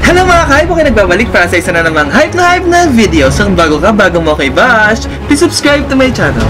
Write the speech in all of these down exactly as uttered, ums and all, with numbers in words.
Hello mga ka-hype! Okay, nagbabalik para sa isa na namang hype na hype na video. So kung bago ka, bago mo kay Bash, please subscribe to my channel.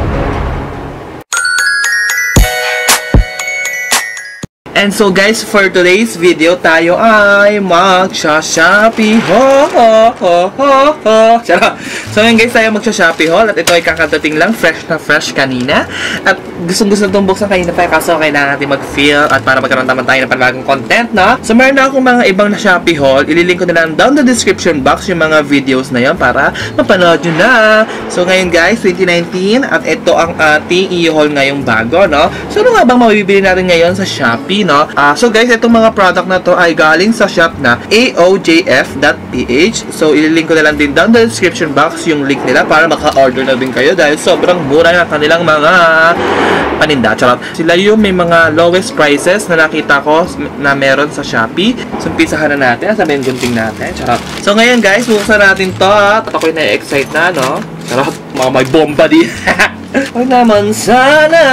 And so guys, for today's video, tayo ay magsha-Shopee haul. Ho, ho, ho, ho. So ngayon guys, tayo magsha-Shopee haul. At ito ay kakadating lang, fresh na fresh kanina. At gustong-gusto itong buksan kanina pa, kaso kailangan natin mag-feel at para magkaroon naman tayo ng panibagong content, na. So meron na akong mga ibang na Shopee haul. Ililink ko na lang down the description box yung mga videos na yan para mapanood nyo na. So ngayon guys, twenty nineteen, at ito ang ating i-haul ngayong bago, no? So ano nga bang mabibili natin ngayon sa Shopee, no? Uh, so guys, itong mga product na to ay galing sa shop na A O J F dot P H. So ililink ko na lang din down the description box yung link nila para maka-order na din kayo dahil sobrang mura na kanilang mga paninda. Charot. Sila yung may mga lowest prices na nakita ko na meron sa Shopee. So umpisahan na natin. Sabihin gunting natin. Charot. So ngayon guys, buksan natin to at ako'y na-excite na, no? Charot. Mga may bomba din. Huwag naman sana.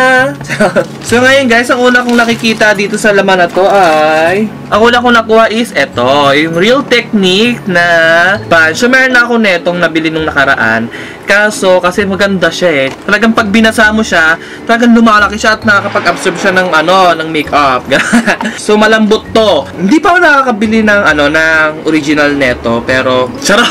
So ngayon guys, ang una kong nakikita dito sa laman na to ay ang una kong nakuha is eto, yung Real Technique na pan. So meron na ako netong nabili nung nakaraan. Kaso kasi maganda siya eh. Talagang pag binasa mo siya, talagang lumalaki siya at nakakapag-absorb siya ng ano, ng makeup. So malambot to. Hindi pa ako nakakabili ng ano, ng original neto, pero charot.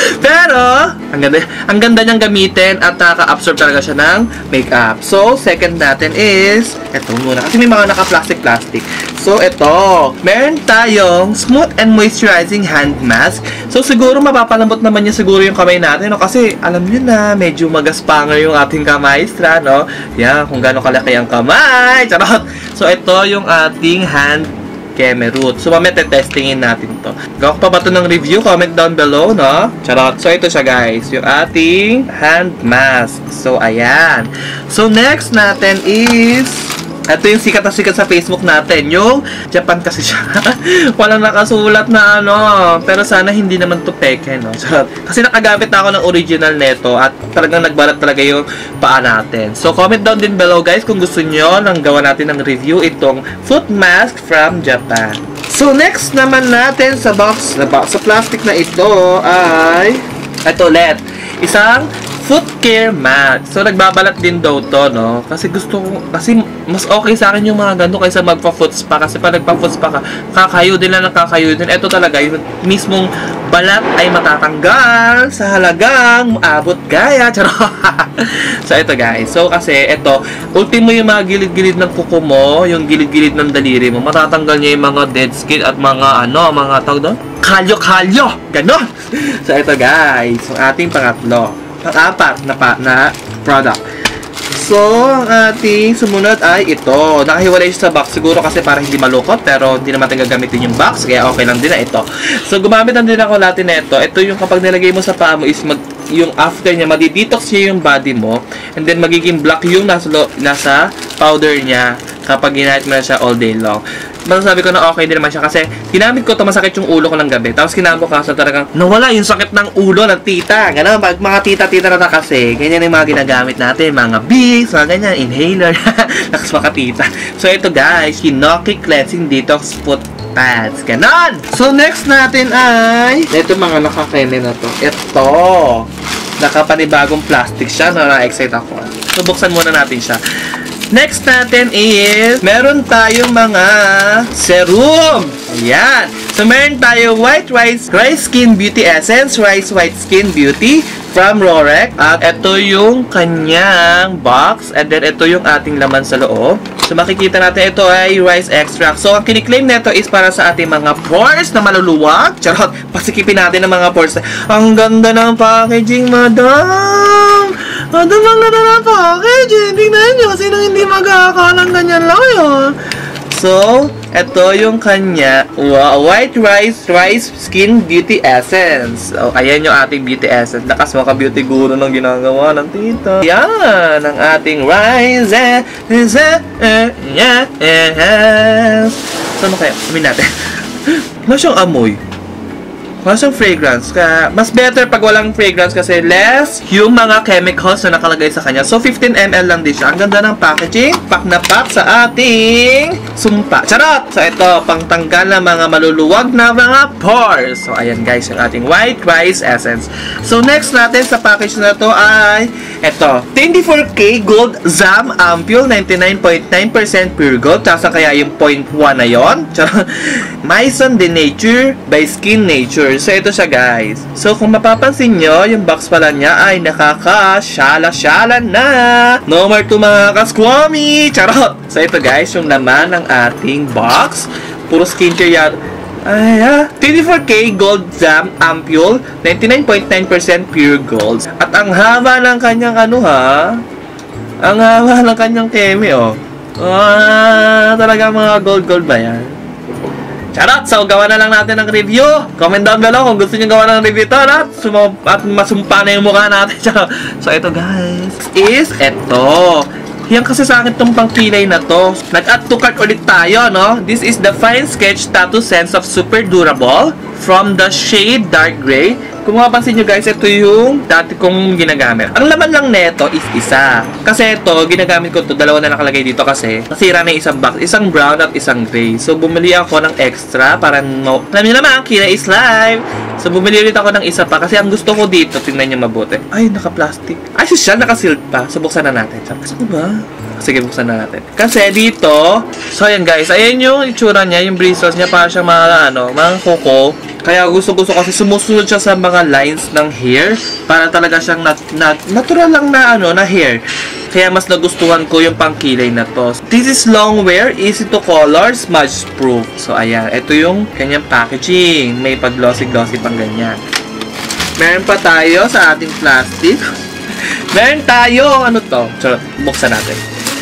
Pero ang ganda, ang ganda niyang gamitin at nakaka-absorb talaga siya ng makeup. So second natin is eto muna kasi may mga naka-plastic-plastic. So ito, meron tayong smooth and moisturizing hand mask. So siguro mapapalambot naman niya siguro yung kamay natin, no? Kasi alam niyo na, medyo magaspanger yung ating kamaystra, no? Yan, kung gaano kalaki ang kamay. Charot! So, ito yung ating hand Kemerut. So, mamaya testingin natin to. Gawa ko pa ba ito ng review? Comment down below, no? Charot! So, ito siya, guys. Yung ating hand mask. So, ayan. So, next natin is ito yung sikat na sikat sa Facebook natin. Yung Japan kasi siya. Walang nakasulat na ano. Pero sana hindi naman to peke, no? Kasi nakagamit na ako ng original neto at talagang nagbalat talaga yung paa natin. So, comment down din below, guys, kung gusto nyo nang gawa natin ng review itong foot mask from Japan. So, next naman natin sa box, na box sa plastic na ito ay ito ulit. Isang foot care mat. So, nagbabalat din daw to, no? Kasi gusto ko, kasi mas okay sa akin yung mga ganito kaysa magpa-foot spa. Kasi pag nagpa-foot spa ka, kakayo din lang nakakayo din. Ito talaga, yung mismong balat ay matatanggal sa halagang abot gaya. Charot! So, ito guys. So, kasi, ito, ultimo yung mga gilid-gilid ng kuko mo, yung gilid-gilid ng daliri mo, matatanggal niya yung mga dead skin at mga, ano, mga tawag doon? Kalyo-kalyo! Ganon! So, ito guys, yung ating pangatlo. Pang-apat na, pa, na product. So, ang ating sumunod ay ito. Nakahiwalay siya sa box siguro kasi para hindi malukot, pero hindi naman natin gagamitin yung box, kaya okay lang din na ito. So, gumamit lang din ako natin na ito. Ito yung kapag nilagay mo sa paa mo is mag, yung after niya, madi-detox niya yung body mo, and then magiging black yung nasa, nasa powder niya kapag ginamit mo na siya all day long. Masasabi ko na okay din naman siya kasi ginamit ko ito, masakit yung ulo ko ng gabi. Tapos kinabukasan talagang nawala yung sakit ng ulo ng tita. Ganun, pag mga tita-tita na kasi, ganyan yung mga ginagamit natin. Mga Vicks, mga ganyan, inhaler. Lakas makatita. So ito guys, Hinoki Cleansing Detox Foot Pads. Ganon! So next natin ay ito mga nakakainin na to. Ito. Nakapanibagong plastic siya. No, na-excite ako. So buksan muna natin siya. Next natin is, meron tayong mga serum. Ayan. So, meron tayo White Rice, Rice Skin Beauty Essence, Rice White Skin Beauty from Rorek. At ito yung kanyang box. And then, ito yung ating laman sa loob. So, makikita natin ito ay rice extract. So, ang kiniklaim nito is para sa ating mga pores na maluluwag. Charot, pasikipin natin ang mga pores. Ang ganda ng packaging, madam! Madam, ang ganda ng packaging! Tingnan nyo, sinong hindi mag-aakalang ganyan lang yun? So, ito yung kanya, wow, White Rice Rice Skin Beauty Essence. So, ayan yung ating beauty essence. Lakas maka beauty guru ng ginagawa ng tita. Yan, ang ating rice yes. So, ano kaya? Amin natin. Wala siyang amoy. Wala siyang fragrance. Kaya, mas better pag walang fragrance kasi less yung mga chemicals na nakalagay sa kanya. So, fifteen milliliters lang din siya. Ang ganda ng packaging. Pack na pack sa ating sumpa. Charot! So, ito, pangtanggal ng mga maluluwag na mga pores. So, ayan guys, yung ating white rice essence. So, next natin sa package na to ay ito, twenty-four K Gold Zam Ampule, ninety-nine point nine percent pure gold. Tasa kaya yung zero point one na yun. Charot! Maison de Nature by Skin Nature. So, ito siya guys. So, kung mapapansin nyo, yung box pala niya ay nakakasyala-syala na. No more to mga kaskwami. Charot! So, ito guys, yung laman ng ating box. Puro skincare yan. Ay, ah. twenty-four K Gold Zam Ampule, ninety-nine point nine percent pure gold. At ang haba ng kanyang ano ha? Ang haba ng kanyang keme, oh. Ah, talaga mga gold-gold ba yan? Charot! So, gawa na lang natin ng review. Comment down below kung gusto nyo gawa ng review ito, at, at masumpa na yung mukha natin. Charot! So, ito guys, is ito. Yan kasi sa akin itong pangkilay na to. Nag-add to cart ulit tayo, no? This is the Fine Sketch Tattoo Sense of Super Durable from the shade Dark Gray. Kung mapapansin nyo guys, ito yung dati kong ginagamit. Ang laman lang neto is isa. Kasi ito, ginagamit ko to dalawa na nakalagay dito kasi nasira na yung isang box. Isang brown at isang gray. So, bumili ako ng extra para no... Alam nyo naman, kilay is live. So, bumili ulit ako ng isa pa kasi ang gusto ko dito, tingnan nyo mabuti. Ay, naka-plastic. Ay, siya, naka-sealed pa. So, buksan na natin. Saan ba? Sige, buksan na natin. Kasi dito, so ayan guys, ayan yung itsura niya, yung bristles niya, para siya mga, ano, mga kuko. Kaya gusto-gusto kasi sumusunod siya sa mga lines ng hair para talaga siyang nat nat natural lang na, ano, na hair. Kaya mas nagustuhan ko yung pangkilay na to. This is long wear, easy to color, smudge proof. So ayan, ito yung kanyang packaging. May pag-glossy-glossy pang ganyan. Meron pa tayo sa ating plastic. Meron tayo, ano to? So, buksan natin.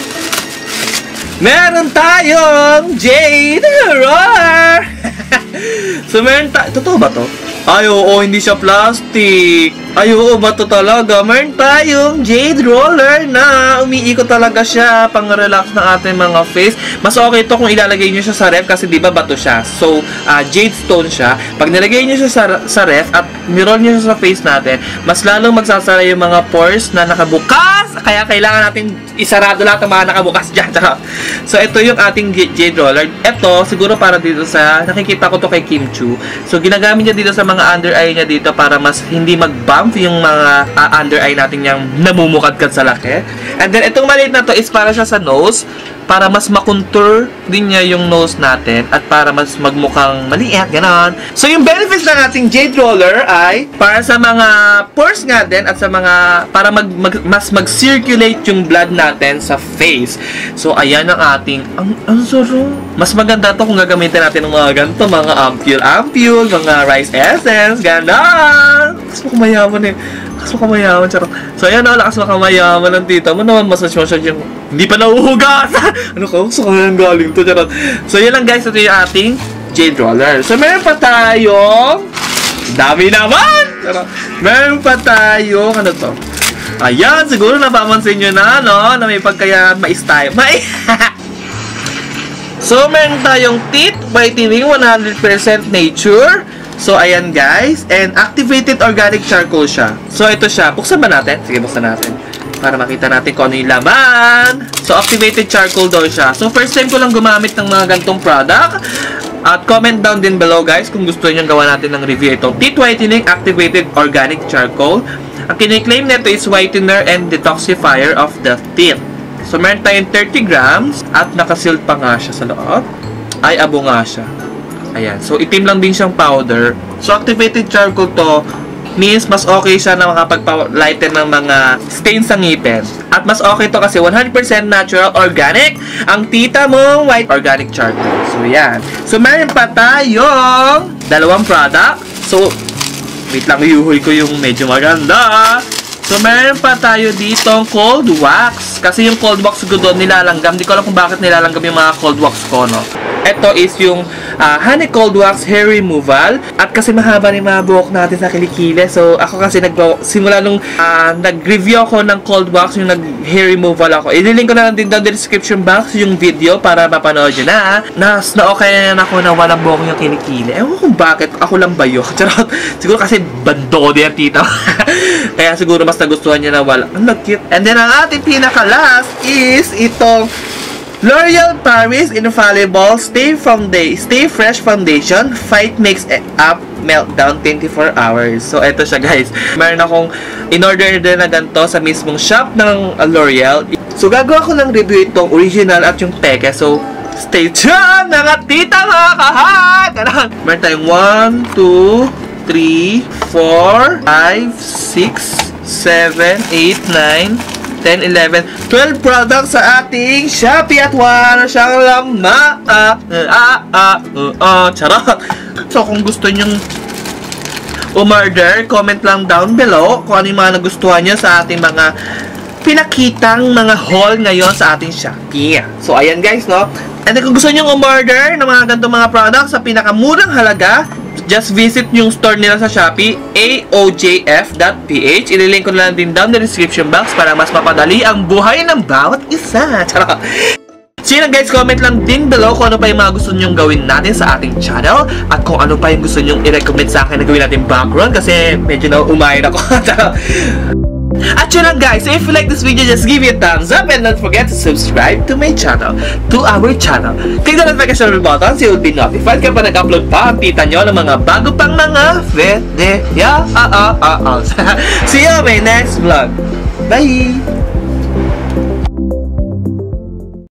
Meron tayong Jade Roller! So, meron tayo... Totoo ba to? Ay, oo, hindi siya plastic. Ay, oo, ba to talaga? Meron tayong Jade Roller na umiikot talaga siya pang relax ng ating mga face. Mas okay ito kung ilalagay nyo siya sa ref kasi diba bato siya. So, uh, Jade Stone siya. Pag nilagay nyo siya sa, sa ref at niroll nyo siya sa face natin, mas lalong magsasara yung mga pores na nakabukas. Kaya kailangan natin isarado lahat ng mga nakabukas dyan. So, ito yung ating Jade Roller. Ito, siguro para dito sa... Nakikita ko to kay Kim Chu. So, ginagamit niya dito sa mga under eye niya dito para mas hindi mag-bump yung mga uh, under eye natin yung namumukadkad sa laki. And then, itong maliit na to is para siya sa nose. Para mas makontour din niya yung nose natin at para mas magmukhang maliit, ganon. So, yung benefits ng ating Jade Roller ay para sa mga pores nga din at sa mga para mag, mag, mas mag-circulate yung blood natin sa face. So, ayan ang ating ang, ang saro. Mas maganda to kung gagamitin natin ng mga ganito, mga ampule-ampule, mga rice essence, ganon. Mas mayaman eh. Lakas makamayaman, charot. So, ayan o, lakas makamayaman ng tita mo naman. Massage-massage yung hindi pa nauhugas. Ano ka? Gusto ko na yung galing to, charot. So, yan lang guys. Ito yung ating Jade Roller. So, meron pa tayong dami naman! Charot. Meron pa tayong ano to? Ayan, siguro napapansin nyo na, no? Na may pagkaya mais tayo. May... So, meron tayong teeth whitening one hundred percent nature. So, ayan guys. And activated organic charcoal siya. So, ito siya. Buksan ba natin? Sige, buksan natin. Para makita natin kung ano yung laman. So, activated charcoal daw siya. So, first time ko lang gumamit ng mga gantong product. At comment down din below guys kung gusto nyo gawa natin ng review ito. Teeth whitening activated organic charcoal. Ang kiniklaim nito is whitener and detoxifier of the teeth. So, meron tayong thirty grams. At nakasealed pa nga siya sa loob. Ay, abo nga siya. Ayan. So, itim lang din siyang powder. So, activated charcoal to means mas okay siya na makapag-lighten ng mga stains sa ngipin. At mas okay to kasi one hundred percent natural organic ang tita mong white organic charcoal. So, yan. So, meron pa tayong dalawang product. So, wait lang, iuhoy ko yung medyo maganda. So, meron pa tayo ditong cold wax. Kasi yung cold wax ko doon nilalanggam. Hindi ko alam kung bakit nilalanggam yung mga cold wax ko, no? Ito is yung uh, honey cold wax hair removal. At kasi mahaba ni mga buhok natin sa kilikili. So, ako kasi nag simula nung uh, nag-review ako ng cold wax, yung nag-hair removal ako. I-link ko na lang din down the description box yung video para mapanood nyo na. Nas, na okay na ako na walang buhok yung kilikili. Ewan kung bakit. Ako lang ba yun? Charot. Siguro kasi bando din ang tita. Kaya siguro mas nagustuhan niya na wala. Ang cute. And then, ang ating pinaka-last is itong L'Oreal Paris Infallible Stay Foundation, Stay Fresh Foundation Fight Makes Up Meltdown twenty-four hours. So, eto siya guys. Meron akong in-order din na ganito sa mismong shop ng uh, L'Oreal. So, gagawa ko ng review itong original at yung peke. So, stay tuned mga tita mga kahat! Meron tayong one, two, three, four, five, six, seven, eight, nine, ten, eleven, twelve products sa ating Shopee at wala siyang lama. Ah, ah, ah, ah, charot. So, kung gusto nyong umorder, comment lang down below kung ano yung mga nagustuhan nyo sa ating mga pinakitang mga haul ngayon sa ating Shopee. So, ayan guys, no? And kung gusto nyong umorder ng mga ganitong mga products sa pinakamurang halaga, just visit yung store nila sa Shopee, A O J F dot P H. Ililink ko na lang din down the description box para mas mapadali ang buhay ng bawat isa. Charot! So yun guys, comment lang din below kung ano pa yung mga gusto nyong gawin natin sa ating channel at kung ano pa yung gusto nyong i-recommend sa akin na gawin natin background kasi medyo na umayin ako. At yun lang guys, so if you like this video, just give it a thumbs up and don't forget to subscribe to my channel, to our channel. Click the notification button so you'll be notified kapag nag-upload pa ang tita nyo ng mga bago pang mga video. See you on my next vlog. Bye!